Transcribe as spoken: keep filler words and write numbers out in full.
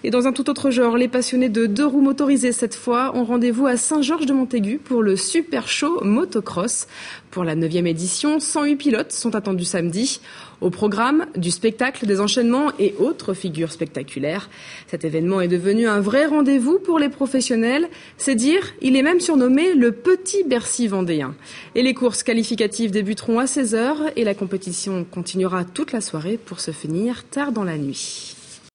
Et dans un tout autre genre, les passionnés de deux roues motorisées cette fois ont rendez-vous à Saint-Georges-de-Montaigu pour le Super Show Motocross. Pour la neuvième édition, cent huit pilotes sont attendus samedi. Au programme, du spectacle, des enchaînements et autres figures spectaculaires. Cet événement est devenu un vrai rendez-vous pour les professionnels. C'est dire, il est même surnommé le Petit Bercy vendéen. Et les courses qualificatives débuteront à seize heures et la compétition continuera toute la soirée pour se finir tard dans la nuit.